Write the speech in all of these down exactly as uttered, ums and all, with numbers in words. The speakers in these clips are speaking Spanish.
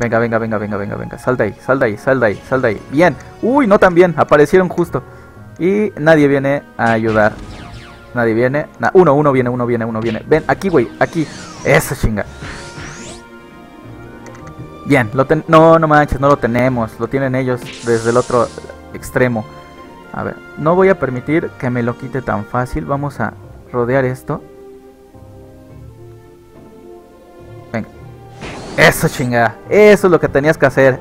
Venga, venga, venga, venga, venga, venga. Sal de ahí, sal de ahí, sal de ahí, sal de ahí. Bien. Uy, no tan bien. Aparecieron justo. Y nadie viene a ayudar. Nadie viene. Na uno, uno viene, uno viene, uno viene. Ven, aquí, güey, aquí. Eso, chinga. Bien, lo ten no, no manches, no lo tenemos. Lo tienen ellos desde el otro extremo. A ver, no voy a permitir que me lo quite tan fácil. Vamos a rodear esto. Venga. Eso, chinga. Eso es lo que tenías que hacer.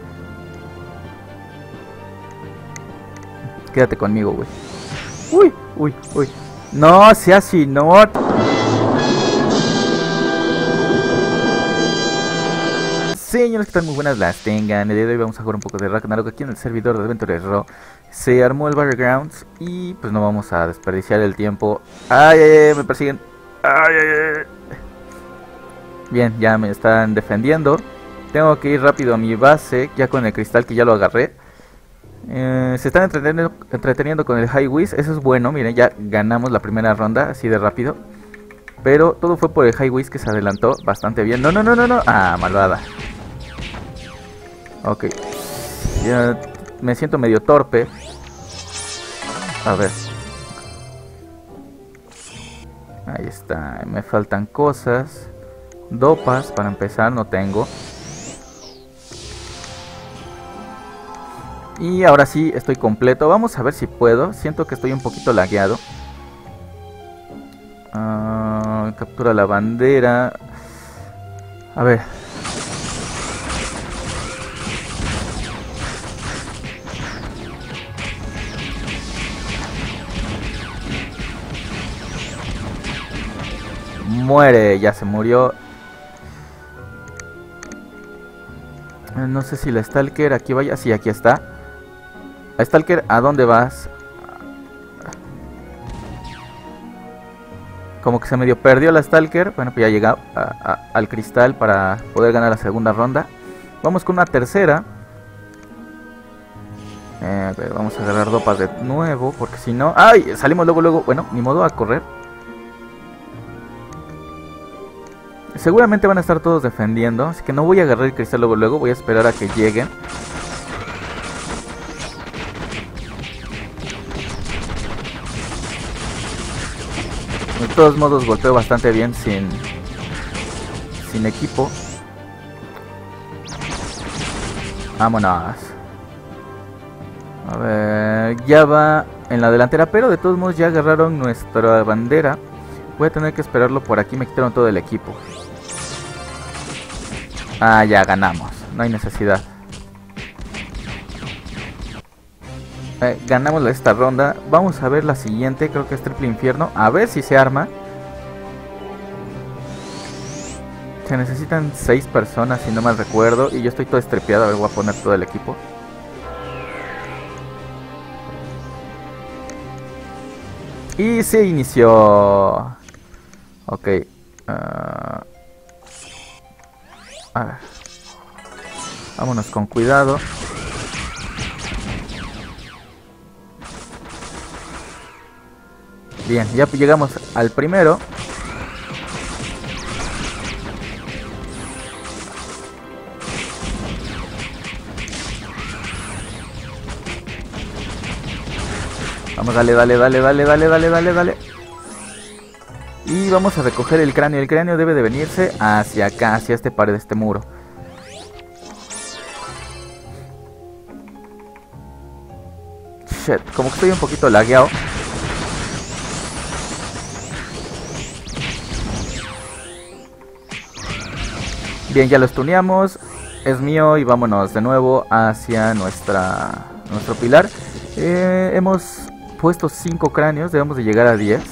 Quédate conmigo, güey. Uy, uy, uy. No seas sinor. Señores, que están muy buenas las tengan. El día de hoy vamos a jugar un poco de Ragnarok aquí en el servidor de Adventures Raw. Se armó el Battlegrounds y pues no vamos a desperdiciar el tiempo. Ay, ay, ay, me persiguen. Ay, ay, ay. Bien, ya me están defendiendo. Tengo que ir rápido a mi base, ya con el cristal que ya lo agarré. Eh, se están entreteniendo, entreteniendo con el High Whiz. Eso es bueno, miren, ya ganamos la primera ronda así de rápido. Pero todo fue por el High Whiz que se adelantó bastante bien. No, no, no, no, no. Ah, malvada. Ok. Ya me siento medio torpe. A ver. Ahí está. Me faltan cosas. Dopas para empezar, no tengo. Y ahora sí estoy completo. Vamos a ver si puedo. Siento que estoy un poquito lagueado. Uh, captura la bandera. A ver. Muere, ya se murió. No sé si la Stalker aquí vaya. Sí, aquí está. Stalker, ¿a dónde vas? Como que se medio perdió la Stalker. Bueno, pues ya llega a, a, al cristal para poder ganar la segunda ronda. Vamos con una tercera. Eh, a ver, vamos a agarrar dopas de nuevo, porque si no... ¡Ay! Salimos luego, luego. Bueno, ni modo, a correr. Seguramente van a estar todos defendiendo, así que no voy a agarrar el cristal luego, luego. Voy a esperar a que lleguen. De todos modos golpeo bastante bien sin sin equipo. Vámonos. A ver, ya va en la delantera, pero de todos modos ya agarraron nuestra bandera. Voy a tener que esperarlo por aquí, me quitaron todo el equipo. Ah, ya ganamos, no hay necesidad. Eh, ganamos esta ronda. Vamos a ver la siguiente. Creo que es triple infierno. A ver si se arma. Se necesitan seis personas, si no mal recuerdo. Y yo estoy todo estrepeado. A ver, voy a poner todo el equipo. Y se inició. Ok. Uh... A ver. Vámonos con cuidado. Bien, ya llegamos al primero. Vamos, dale, dale, dale, dale, dale, dale, dale, dale. Y vamos a recoger el cráneo. El cráneo debe de venirse hacia acá, hacia este pared de este muro. Shit, como que estoy un poquito lagueado. Bien, ya lo stuneamos. Es mío y vámonos de nuevo hacia nuestra nuestro pilar. Eh, hemos puesto cinco cráneos, debemos de llegar a diez.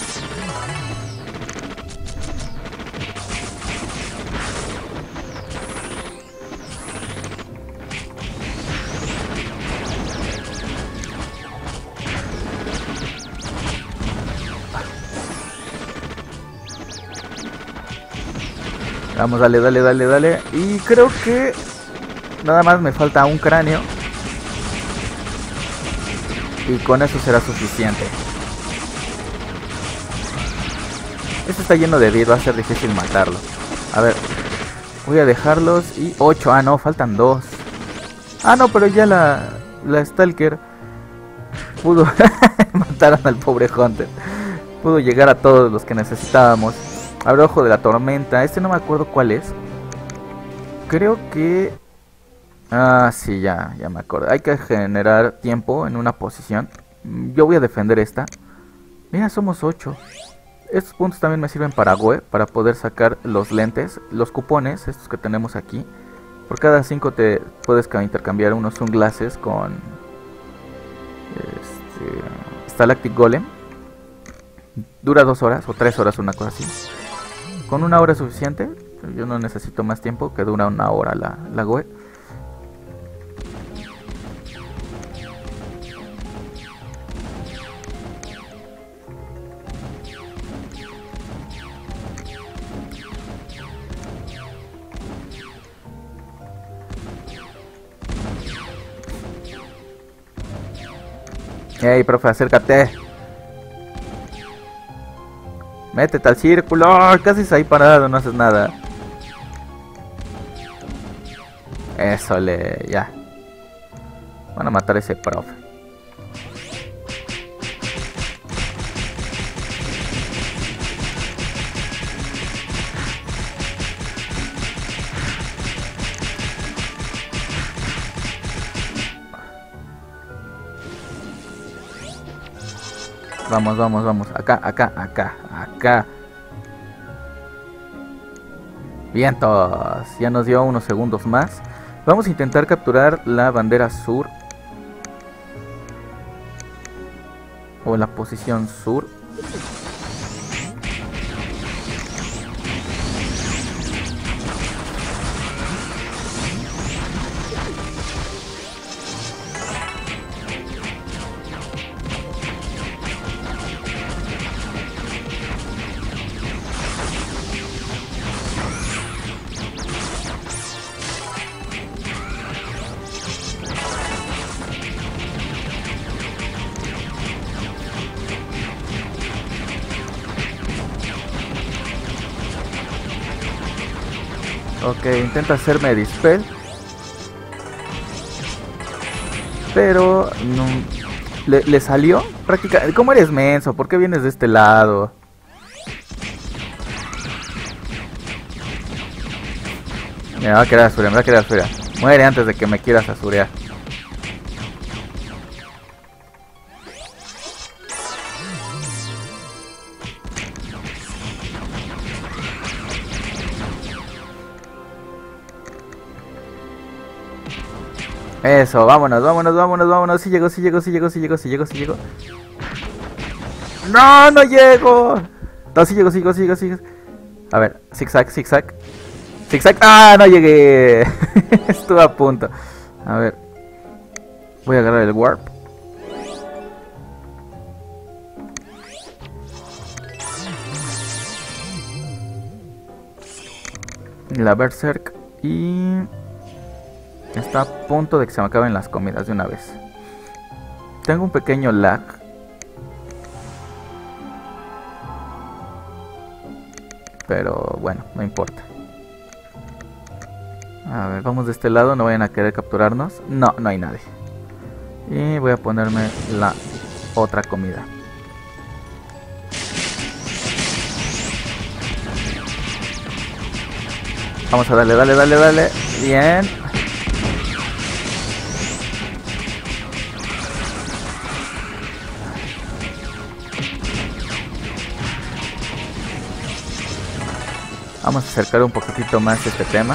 Vamos, dale, dale, dale, dale. Y creo que nada más me falta un cráneo. Y con eso será suficiente. Este está lleno de vida, va a ser difícil matarlo. A ver. Voy a dejarlos y ocho. Ah, no, faltan dos. Ah, no, pero ya la, la Stalker pudo... Mataron al pobre Hunter. Pudo llegar a todos los que necesitábamos. Habrá ojo de la tormenta. Este no me acuerdo cuál es. Creo que... Ah, sí, ya, ya me acuerdo. Hay que generar tiempo en una posición. Yo voy a defender esta. Mira, somos ocho. Estos puntos también me sirven para Gue, para poder sacar los lentes, los cupones, estos que tenemos aquí. Por cada cinco te puedes intercambiar unos sunglasses con este, Stalactic Golem. Dura dos horas o tres horas, una cosa así. Con una hora es suficiente. Yo no necesito más tiempo, que dura una hora la, la Gue. Ey, profe, acércate. Métete al círculo. Casi está ahí parado, no haces nada. Eso le... ya. Van a matar a ese profe. Vamos, vamos, vamos. Acá, acá, acá, acá. Vientos. Ya nos dio unos segundos más. Vamos a intentar capturar la bandera sur. O la posición sur. Ok, intenta hacerme dispel. Pero no, le, le salió prácticamente. ¿Cómo eres menso? ¿Por qué vienes de este lado? Me va a querer azurear, me va a querer azurear. Muere antes de que me quieras azurear. Eso, vámonos, vámonos, vámonos, vámonos. Si llego, si llego, si llego, si llego, si llego, si llego. No, no llego. No, si llego, si llego, si llego, si llego. A ver, zigzag, zigzag. Zigzag. Ah, no llegué. Estuve a punto. A ver. Voy a agarrar el warp. La berserk. Y... está a punto de que se me acaben las comidas de una vez. Tengo un pequeño lag. Pero bueno, no importa. A ver, vamos de este lado. No vayan a querer capturarnos. No, no hay nadie. Y voy a ponerme la otra comida. Vamos a darle, dale, dale, dale. Bien. Vamos a acercar un poquitito más este tema.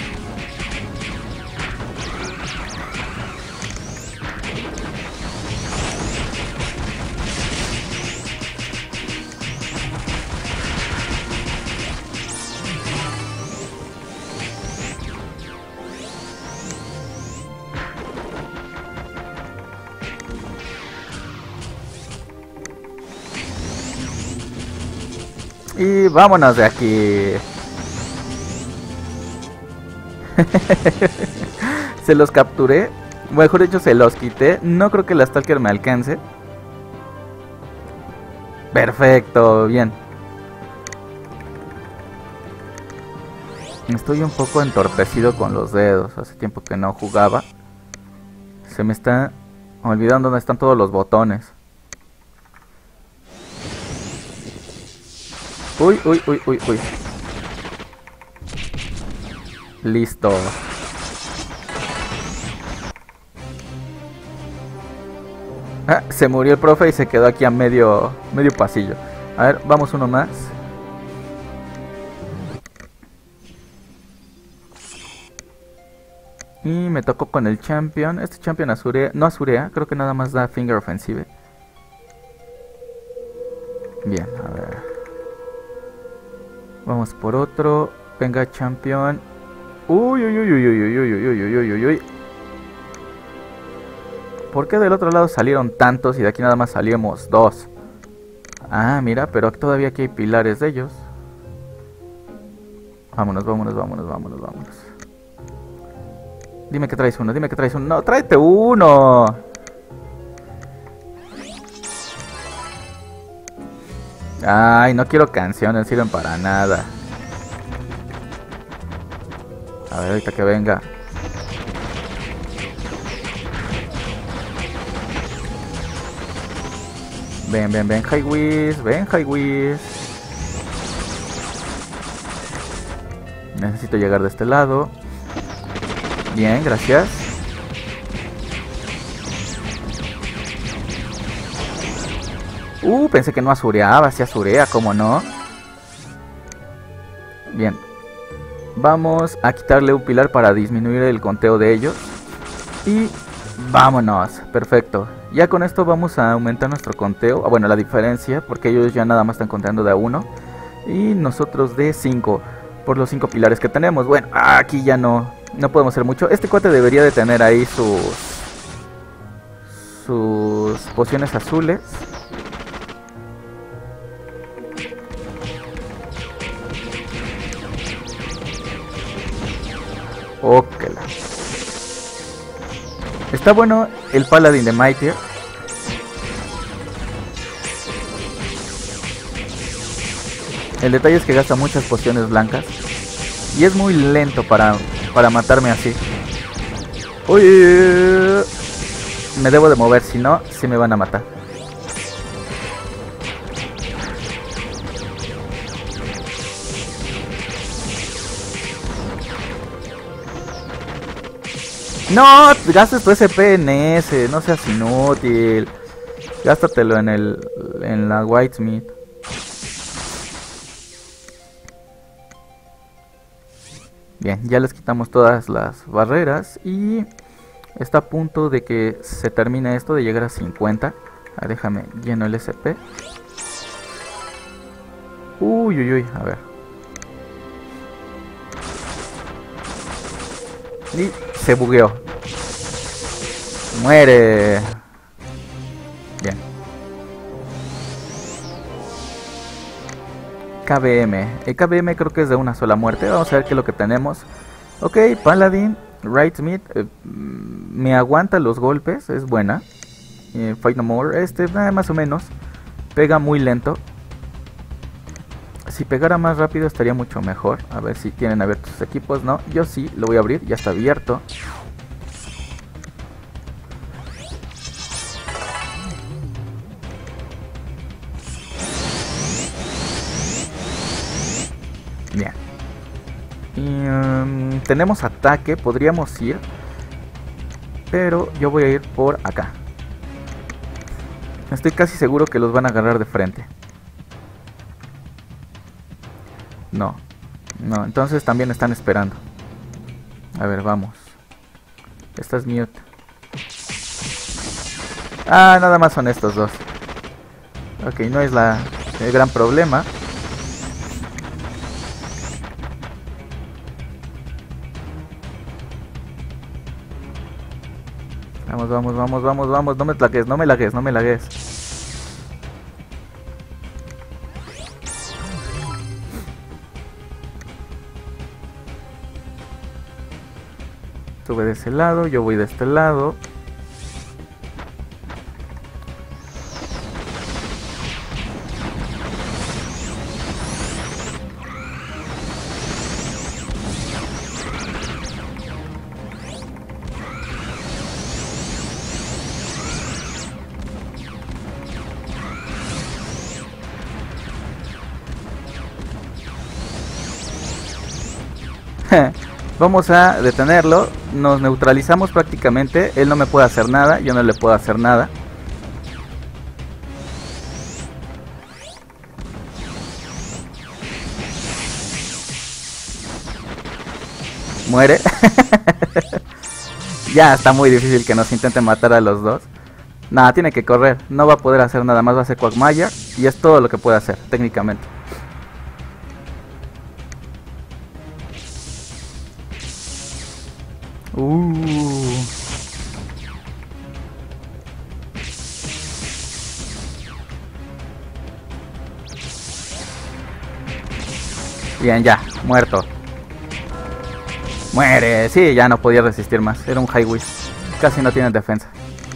Y vámonos de aquí. Se los capturé. Mejor dicho, se los quité. No creo que la Stalker me alcance. Perfecto, bien. Estoy un poco entorpecido con los dedos. Hace tiempo que no jugaba. Se me está olvidando dónde están todos los botones. Uy, uy, uy, uy, uy. Listo. Ah, se murió el profe y se quedó aquí a medio, medio pasillo. A ver, vamos uno más. Y me tocó con el champion. Este champion azurea, no azurea, creo que nada más da finger offensive. Bien, a ver. Vamos por otro. Venga, champion. Uy, uy, uy, uy, uy, uy, uy, uy, uy, uy, uy, uy. ¿Por qué del otro lado salieron tantos y de aquí nada más salimos dos? Ah, mira, pero todavía aquí hay pilares de ellos. Vámonos, vámonos, vámonos, vámonos, vámonos. Dime que traes uno, dime que traes uno. No, tráete uno. Ay, no quiero canciones, no sirven para nada. A ver, ahorita que venga. Ven, ven, ven, Highwiz, ven, Highwiz. Necesito llegar de este lado. Bien, gracias. Uh, pensé que no azureaba, si azurea, ¿cómo no? Bien. Vamos a quitarle un pilar para disminuir el conteo de ellos. Y vámonos, perfecto. Ya con esto vamos a aumentar nuestro conteo. Bueno, la diferencia, porque ellos ya nada más están contando de a uno. Y nosotros de cinco, por los cinco pilares que tenemos. Bueno, aquí ya no, no podemos hacer mucho. Este cuate debería de tener ahí sus, sus pociones azules. Óquela. Está bueno el Paladin de Mightier. El detalle es que gasta muchas pociones blancas. Y es muy lento para, para matarme así. Uy, me debo de mover, si no, sí me van a matar. No, gastes tu S P en ese, no seas inútil. Gástatelo en el en la Whitesmith. Bien, ya les quitamos todas las barreras y está a punto de que se termine esto, de llegar a cincuenta. Ah, déjame lleno el S P. Uy, uy, uy, a ver. Y se bugueó. Muere. Bien. K B M. El K B M creo que es de una sola muerte. Vamos a ver qué es lo que tenemos. Ok, Paladin, Rightsmith. Eh, me aguanta los golpes, es buena. Eh, Fight No More, este eh, más o menos. Pega muy lento. Si pegara más rápido estaría mucho mejor. A ver si tienen abiertos sus equipos. No, yo sí, lo voy a abrir, ya está abierto. Bien. Y, um, tenemos ataque, podríamos ir. Pero yo voy a ir por acá. Estoy casi seguro que los van a agarrar de frente. No, no, entonces también están esperando. A ver, vamos. Esta es mute. Ah, nada más son estos dos. Ok, no es la, el gran problema. Vamos, vamos, vamos, vamos, vamos. No me lagues, no me lagues, no me lagues. Sube de ese lado, yo voy de este lado. Vamos a detenerlo. Nos neutralizamos prácticamente. Él no me puede hacer nada, yo no le puedo hacer nada. Muere. Ya está muy difícil que nos intenten matar a los dos. Nada, tiene que correr. No va a poder hacer nada más. Va a ser Quagmire. Y es todo lo que puede hacer, técnicamente. Uh. Bien, ya, muerto. Muere, sí, ya no podía resistir más. Era un High Wish. Casi no tiene defensa.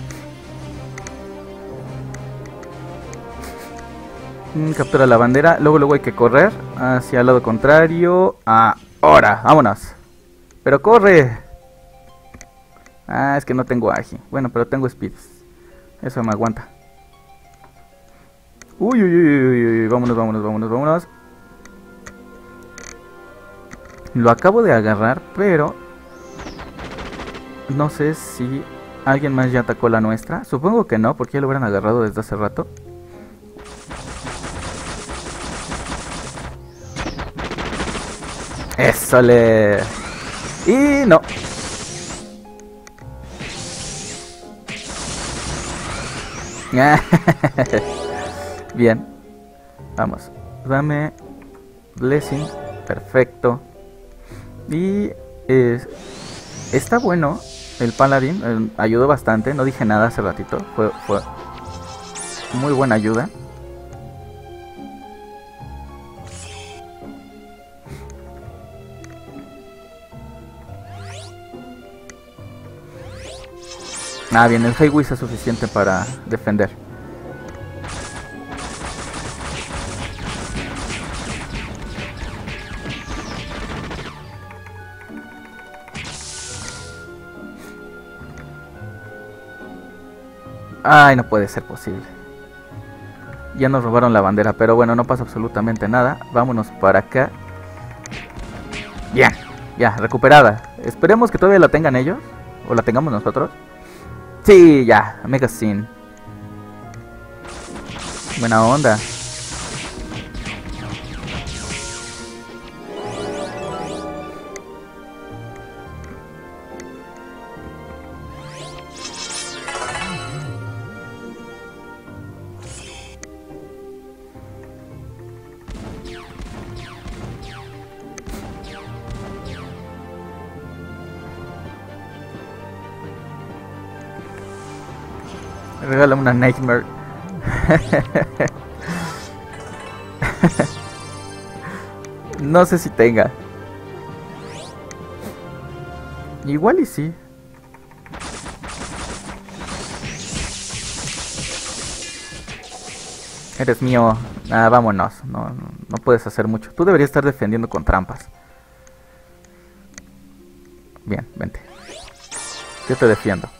Mm, captura la bandera. Luego luego hay que correr hacia el lado contrario. Ahora, vámonos. Pero corre. Ah, es que no tengo Agi. Bueno, pero tengo Speed. Eso me aguanta. Uy, uy, uy, uy, uy. Vámonos, vámonos, vámonos, vámonos. Lo acabo de agarrar, pero no sé si alguien más ya atacó la nuestra. Supongo que no, porque ya lo hubieran agarrado desde hace rato. Eso le... Y no. Bien. Vamos. Dame Blessing. Perfecto. Y eh, está bueno. El Paladín eh, ayudó bastante. No dije nada hace ratito. Fue, fue muy buena ayuda. Ah, bien, el High Wish es suficiente para defender. Ay, no puede ser posible. Ya nos robaron la bandera, pero bueno, no pasa absolutamente nada. Vámonos para acá. Bien, ya, recuperada. Esperemos que todavía la tengan ellos. O la tengamos nosotros. Sí, ya, Mega Sin. Buena onda. Regálame una Nightmare. No sé si tenga. Igual y sí. Eres mío. Ah, vámonos. No, no, no puedes hacer mucho. Tú deberías estar defendiendo con trampas. Bien, vente. Yo te defiendo.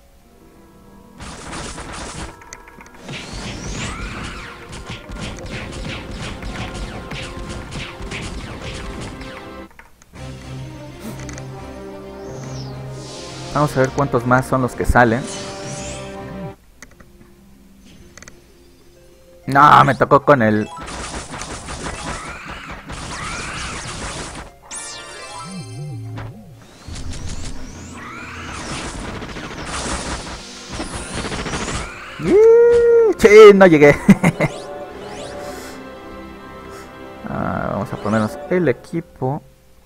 Vamos a ver cuántos más son los que salen. No, me tocó con el... Sí, no llegué. Ah, vamos a ponernos el equipo.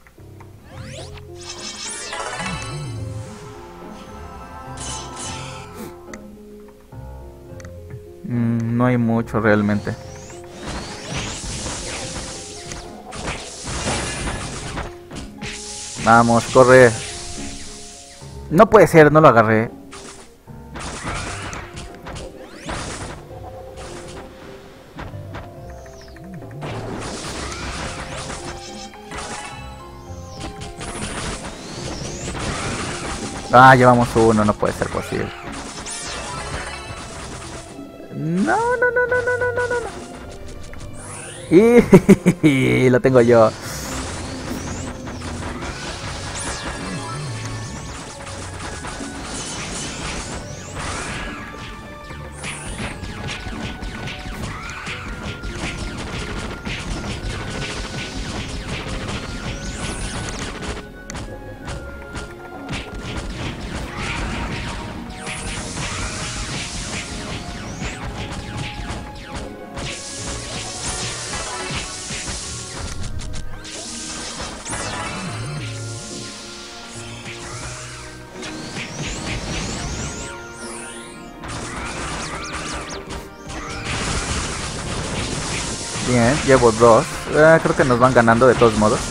Mm, no hay mucho realmente. Vamos, corre. No puede ser, no lo agarré. Ah, llevamos uno, no puede ser posible. No, no, no, no, no, no, no, no. Y lo tengo yo. Bien, llevo dos. Eh, creo que nos van ganando de todos modos.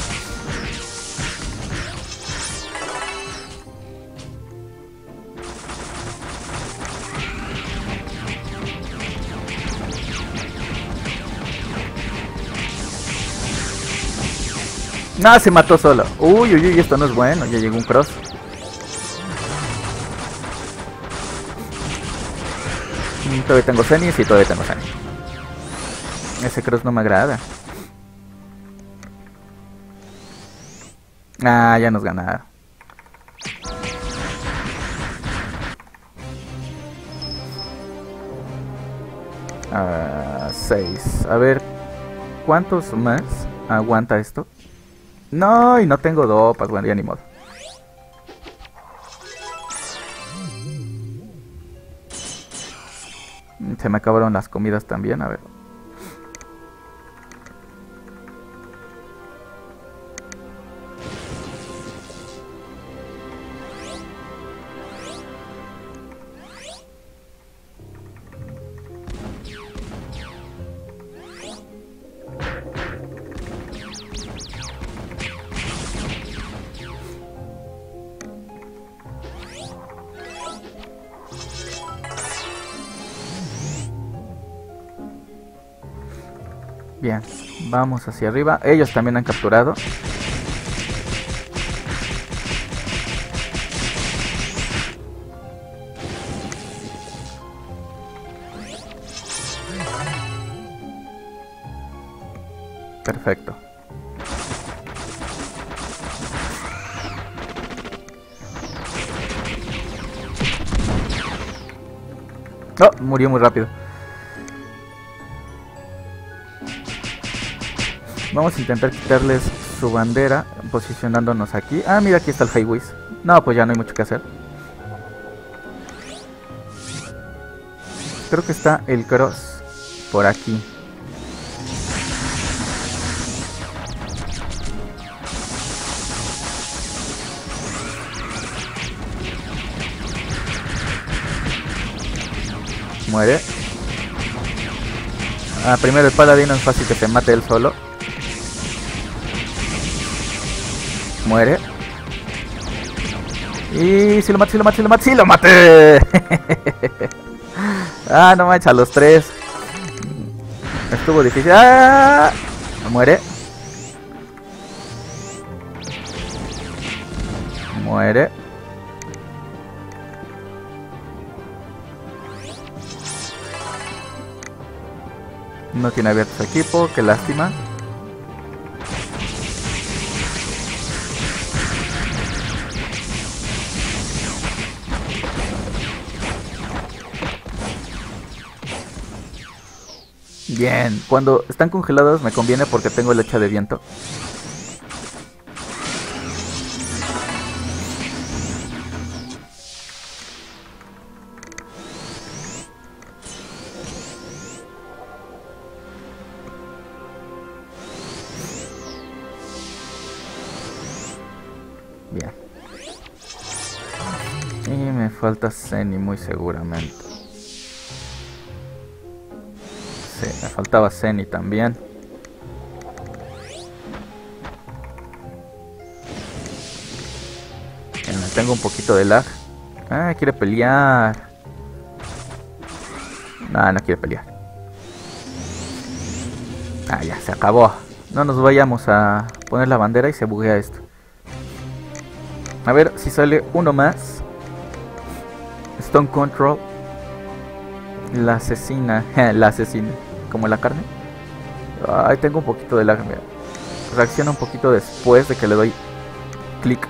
No, se mató solo. Uy, uy, uy, esto no es bueno. Ya llegó un cross. Mm, todavía tengo Zenny, sí, todavía tengo Zenny. Ese cross no me agrada. Ah, ya nos ganaron. Ah, seis. A ver, ¿cuántos más aguanta esto? No, y no tengo dopas, bueno, ya ni modo. Se me acabaron las comidas también, a ver. Bien, vamos hacia arriba. Ellos también han capturado. Perfecto. Oh, murió muy rápido. Vamos a intentar quitarles su bandera posicionándonos aquí. Ah, mira, aquí está el Highways. No, pues ya no hay mucho que hacer. Creo que está el cross por aquí. Muere. Ah, primero el paladino es fácil que se mate él solo. Muere. Y si lo mate, si lo mate, si lo mate, si lo mate. Ah, no manches, a los tres. Estuvo difícil. ¡Ah! Muere. Muere. No tiene abierto su equipo, qué lástima. Bien, cuando están congelados me conviene porque tengo el hacha de viento. Bien. Y me falta Zenny muy seguramente. Sí, me faltaba Zenny también. Bien, tengo un poquito de lag. Ah, quiere pelear. No, no quiere pelear. Ah, ya, se acabó. No nos vayamos a poner la bandera y se buguea esto. A ver si sale uno más. Stone Control. La asesina. La asesina. Como la carne. Ay, tengo un poquito de lag. Mira. Reacciona un poquito después de que le doy clic.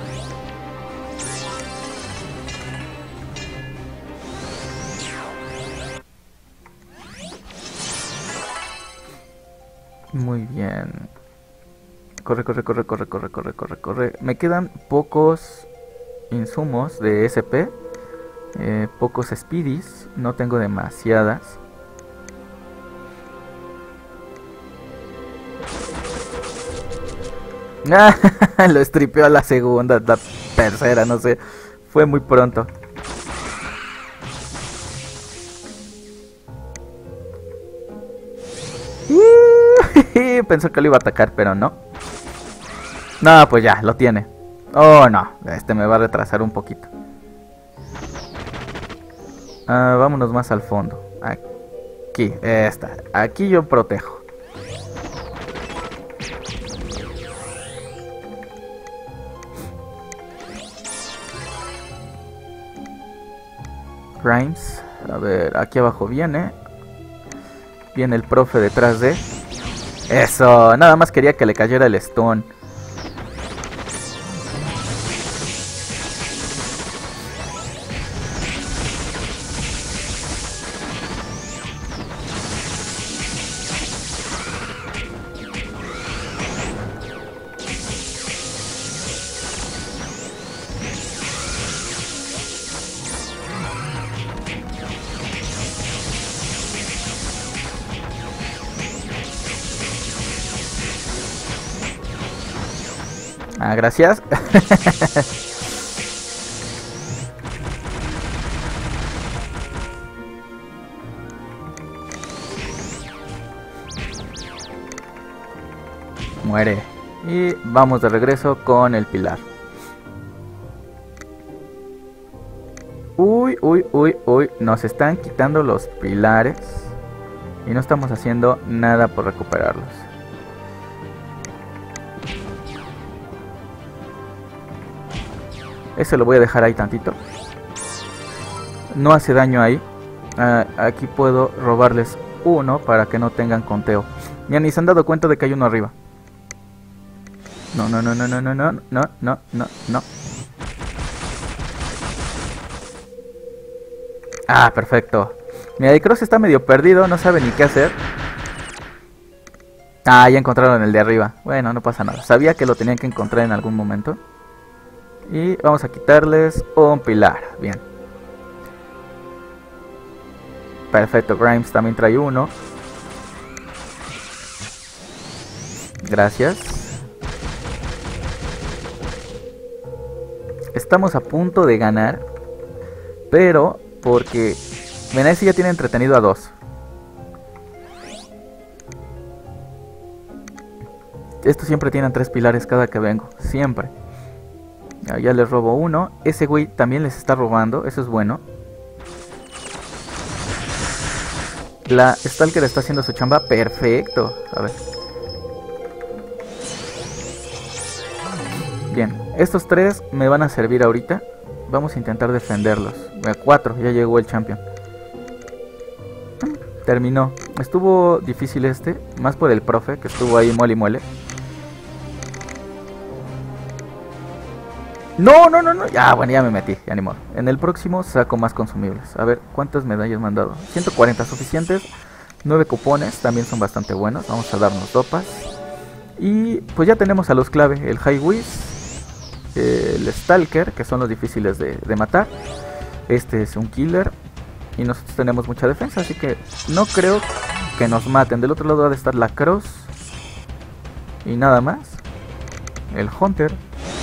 Muy bien. Corre, corre, corre, corre, corre, corre, corre, corre. Me quedan pocos insumos de S P. Eh, pocos speedies. No tengo demasiadas. Lo estripeó a la segunda, la tercera, no sé. Fue muy pronto. Sí, pensó que lo iba a atacar, pero no. No, pues ya, lo tiene. Oh, no, este me va a retrasar un poquito. Uh, vámonos más al fondo. Aquí, esta. Aquí yo protejo. Grimes. A ver, aquí abajo viene. Viene el profe detrás de... Eso, nada más quería que le cayera el stun. Ah, gracias. Muere. Y vamos de regreso con el pilar. Uy, uy, uy, uy. Nos están quitando los pilares. Y no estamos haciendo nada por recuperarlos. Ese lo voy a dejar ahí tantito. No hace daño ahí. Uh, aquí puedo robarles uno para que no tengan conteo. Ya ni se han dado cuenta de que hay uno arriba. No, no, no, no, no, no, no, no, no, no, no. Ah, perfecto. Mira, el Cross está medio perdido, no sabe ni qué hacer. Ah, ya encontraron el de arriba. Bueno, no pasa nada. Sabía que lo tenían que encontrar en algún momento. Y vamos a quitarles un pilar. Bien. Perfecto, Grimes también trae uno. Gracias. Estamos a punto de ganar. Pero porque Venesi ya tiene entretenido a dos. Estos siempre tienen tres pilares cada que vengo. Siempre. Ya les robo uno. Ese güey también les está robando. Eso es bueno. La Stalker está haciendo su chamba. Perfecto. A ver. Bien. Estos tres me van a servir ahorita. Vamos a intentar defenderlos. Cuatro. Ya llegó el champion. Terminó. Estuvo difícil este. Más por el profe que estuvo ahí muele y muele. No, no, no, no. Ya, bueno, ya me metí. Ya ni modo. En el próximo saco más consumibles. A ver, ¿cuántas medallas me han dado? ciento cuarenta suficientes. nueve cupones. También son bastante buenos. Vamos a darnos dopas. Y pues ya tenemos a los clave. El High Whiz. El Stalker, que son los difíciles de, de matar. Este es un killer. Y nosotros tenemos mucha defensa. Así que no creo que nos maten. Del otro lado ha de estar la Cross. Y nada más. El Hunter.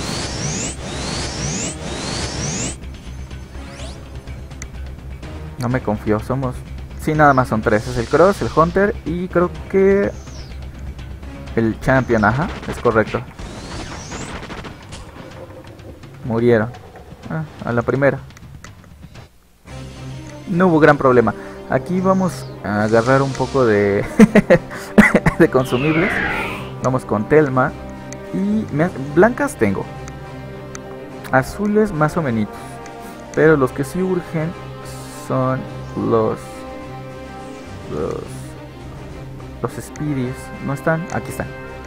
No me confío, somos... Sí, nada más son tres. Es el Cross, el Hunter y creo que... el Champion, ajá, es correcto. Murieron. Ah, a la primera. No hubo gran problema. Aquí vamos a agarrar un poco de... de consumibles. Vamos con Telma. Y me... blancas tengo. Azules más o menos. Pero los que sí urgen... son los los los Speedies. ¿No están? Aquí están.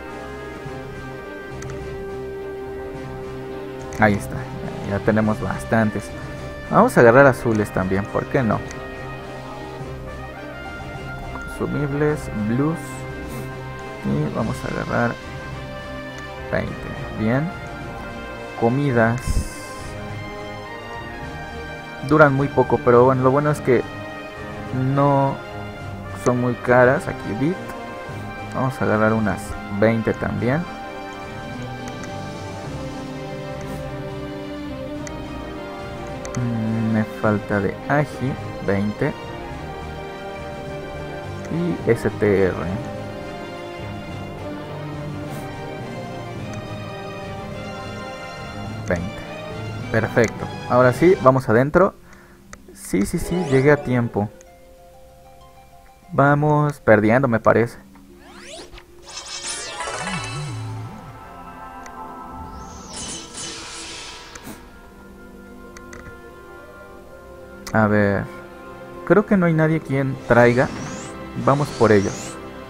Ahí está. Ya tenemos bastantes. Vamos a agarrar azules también, ¿por qué no? Consumibles, blues. Y vamos a agarrar veinte. Bien. Comidas. Duran muy poco, pero bueno, lo bueno es que no son muy caras. Aquí bit. Vamos a agarrar unas veinte también. Mm, me falta de Agi, veinte. Y S T R. veinte. Perfecto. Ahora sí, vamos adentro. Sí, sí, sí, llegué a tiempo. Vamos perdiendo, me parece. A ver. Creo que no hay nadie quien traiga. Vamos por ellos.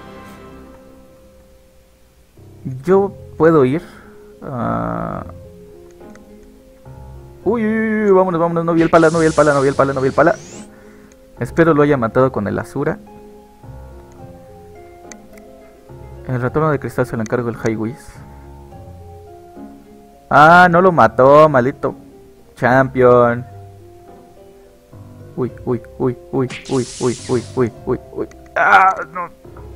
Yo puedo ir. Uh... Uy, uy, uy, vámonos, vámonos. No vi el pala, no vi el pala, no vi el pala, no vi el pala. Espero lo haya matado con el Azura. El retorno de cristal se lo encargo el High Whiz. Ah, no lo mató, maldito champion. Uy, uy, uy, uy, uy, uy, uy, uy, uy, uy. Ah, no.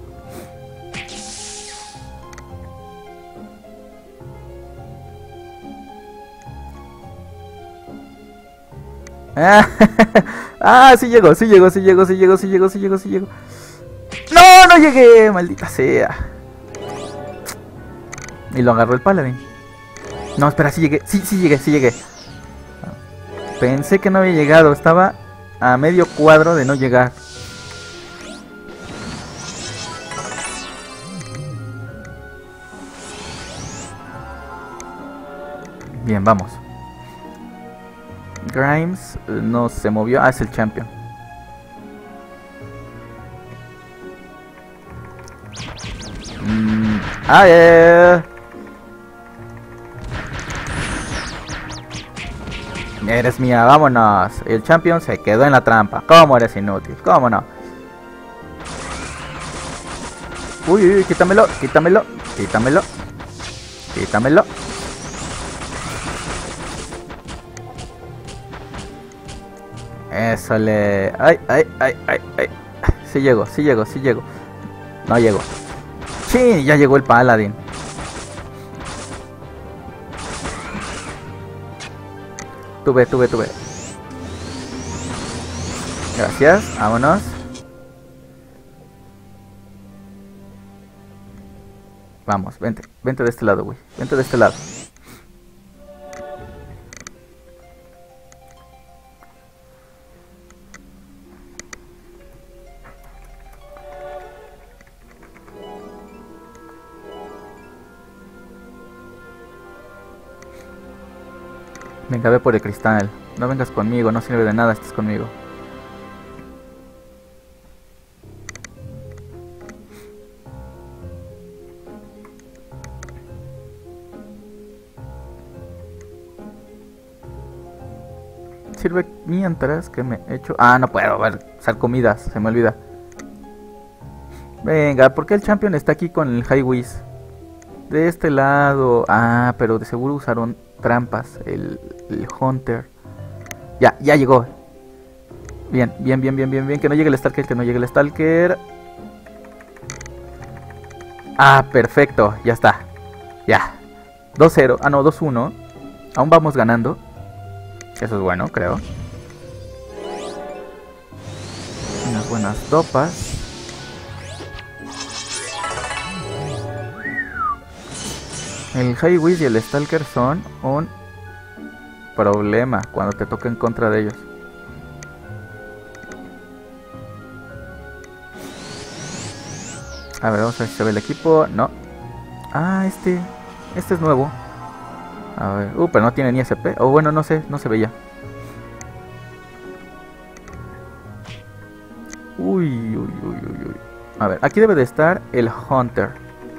Ah, ah, sí llegó, sí llegó, sí llegó, sí llegó, sí llegó, sí llegó, sí llegó. No, no llegué, maldita sea. Y lo agarró el paladín. No, espera, sí llegué, sí, sí llegué, sí llegué. Pensé que no había llegado, estaba a medio cuadro de no llegar. Bien, vamos. Grimes no se movió. Ah, es el champion. Mm. Ah, yeah. Eres mía, vámonos. El champion se quedó en la trampa. ¿Cómo eres inútil? ¿Cómo no? Uy, uy, uy, quítamelo, quítamelo, quítamelo, quítamelo. Eso le... Ay, ay, ay, ay, ay. Sí llego, sí llego, sí llego. No llego. Sí, ya llegó el paladín. Tuve, tuve, tuve. Gracias, vámonos. Vamos, vente, vente de este lado, güey. Vente de este lado. Venga, ve por el cristal. No vengas conmigo, no sirve de nada estés conmigo. Sirve mientras que me echo... Ah, no puedo ver, usar comidas, se me olvida. Venga, ¿por qué el champion está aquí con el High Whiz? De este lado... Ah, pero de seguro usaron trampas, el, el Hunter. Ya, ya llegó. Bien, bien, bien, bien, bien, bien. Que no llegue el Stalker, que no llegue el Stalker. Ah, perfecto, ya está. Ya. dos cero, ah no, dos uno. Aún vamos ganando. Eso es bueno, creo. Unas buenas dopas. El High Whiz y el Stalker son un problema cuando te toca en contra de ellos. A ver, vamos a ver si se ve el equipo. No. Ah, este. Este es nuevo. A ver. Uh, pero no tiene ni S P. O bueno, no sé, no se veía. Uy, uy, uy, uy, uy. A ver, aquí debe de estar el Hunter.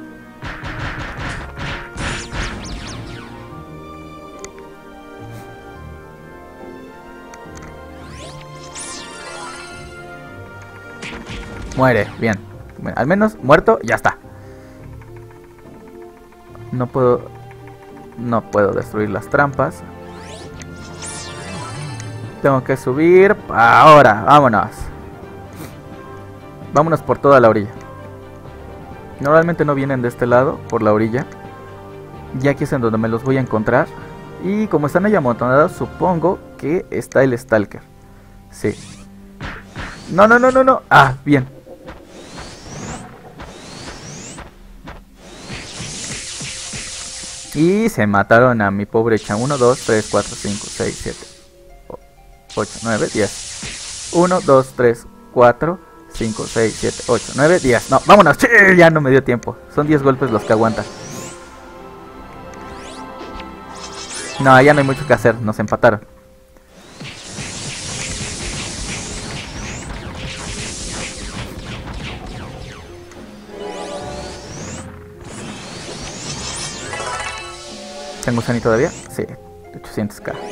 Muere, bien. Bueno, al menos muerto, ya está. No puedo... No puedo destruir las trampas. Tengo que subir. Ahora, vámonos. Vámonos por toda la orilla. Normalmente no vienen de este lado, por la orilla. Y aquí es en donde me los voy a encontrar. Y como están ahí amontonados, supongo que está el Stalker. Sí. No, no, no, no, no. Ah, bien. Y se mataron a mi pobre Chan. uno, dos, tres, cuatro, cinco, seis, siete, ocho, nueve, diez. uno, dos, tres, cuatro, cinco, seis, siete, ocho, nueve, diez. No, vámonos. ¡Sí! Ya no me dio tiempo. Son diez golpes los que aguantan. No, ya no hay mucho que hacer. Nos empataron. ¿Tengo Sunny todavía? Sí, ochocientos k.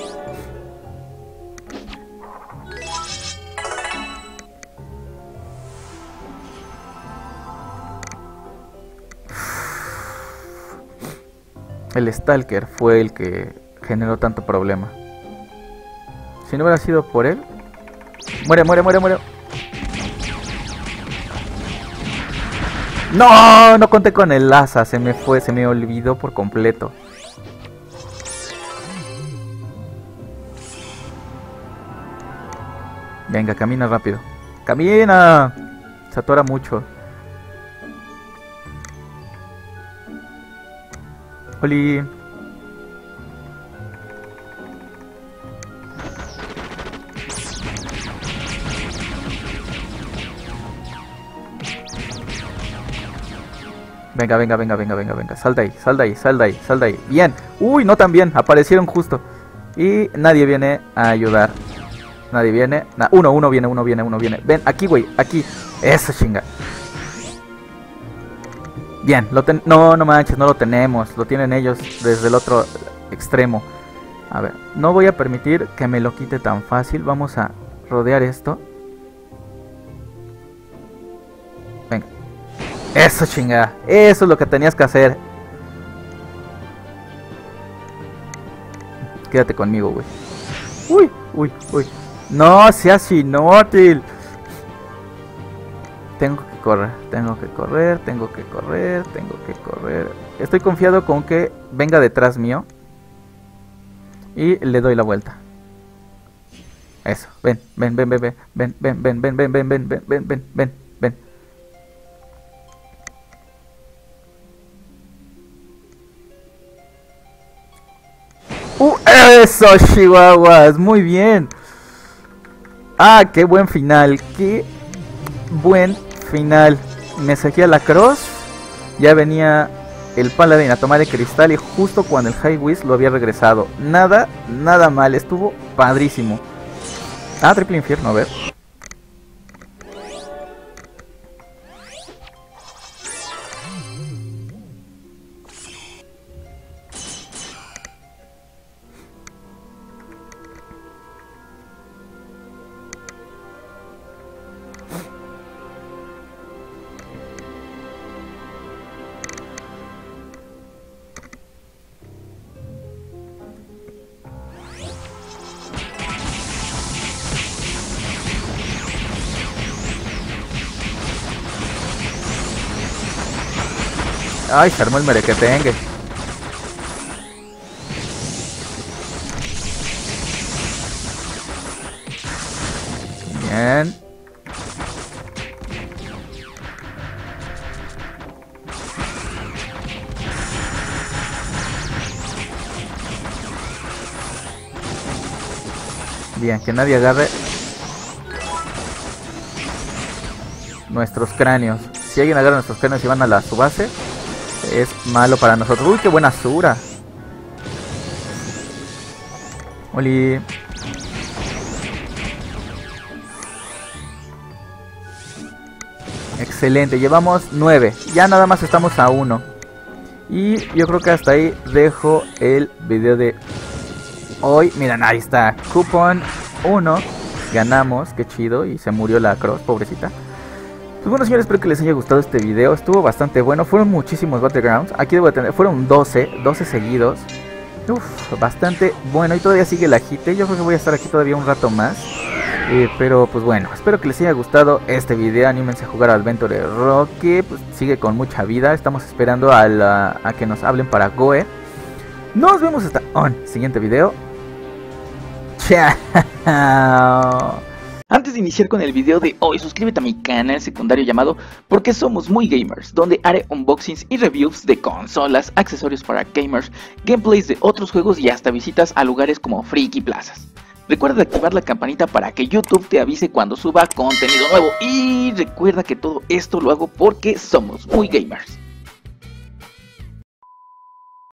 El Stalker fue el que generó tanto problema. Si no hubiera sido por él... ¡Muere, muere, muere, muere! ¡No! No conté con el asa. Se me fue, se me olvidó por completo. Venga, camina rápido. ¡Camina! Se atora mucho. Oli. Venga, venga, venga, venga, venga, venga. Sal de ahí, sal de ahí, sal de ahí, sal de ahí. Bien. Uy, no tan bien. Aparecieron justo. Y nadie viene a ayudar. Nadie viene. Nah, uno, uno viene, uno viene, uno viene. Ven, aquí, güey, aquí. Eso, chinga. Bien, lo ten... no, no manches, no lo tenemos. Lo tienen ellos desde el otro extremo. A ver, no voy a permitir que me lo quite tan fácil. Vamos a rodear esto. Venga. Eso, chinga. Eso es lo que tenías que hacer. Quédate conmigo, güey. Uy, uy, uy. No seas inútil. Tengo que correr, tengo que correr, tengo que correr, tengo que correr. Estoy confiado con que venga detrás mío. Y le doy la vuelta. Eso, ven, ven, ven, ven, ven, ven, ven, ven, ven, ven, ven, ven, ven, ven, ven, ven, ven. ¡Uh! ¡Eso, chihuahuas! Muy bien. Ah, qué buen final. Qué buen final. Me saqué a la cross. Ya venía el paladín a tomar el cristal. Y justo cuando el High Whiz lo había regresado. Nada, nada mal. Estuvo padrísimo. Ah, triple infierno, a ver. Ay, se armó el merequetengue. Bien. Bien, que nadie agarre nuestros cráneos. Si alguien agarra nuestros cráneos y van a la su base, es malo para nosotros. Uy, qué buena Sura. Oli. Excelente, llevamos nueve. Ya nada más estamos a uno. Y yo creo que hasta ahí dejo el video de hoy. Miren, ahí está. Coupon uno. Ganamos, qué chido. Y se murió la Cross, pobrecita. Pues bueno, señores, espero que les haya gustado este video. Estuvo bastante bueno. Fueron muchísimos Battlegrounds. Aquí debo tener, fueron doce, doce seguidos. Uf, bastante bueno. Y todavía sigue la hit. Yo creo que voy a estar aquí todavía un rato más. Eh, pero pues bueno, espero que les haya gustado este video. Anímense a jugar al Adventure Rock, que pues sigue con mucha vida. Estamos esperando a, la, a que nos hablen para Goe. Nos vemos hasta un siguiente video. Chao. Antes de iniciar con el video de hoy, suscríbete a mi canal secundario llamado Porque Somos Muy Gamers, donde haré unboxings y reviews de consolas, accesorios para gamers, gameplays de otros juegos y hasta visitas a lugares como Friki Plazas. Recuerda activar la campanita para que YouTube te avise cuando suba contenido nuevo y recuerda que todo esto lo hago porque somos muy gamers.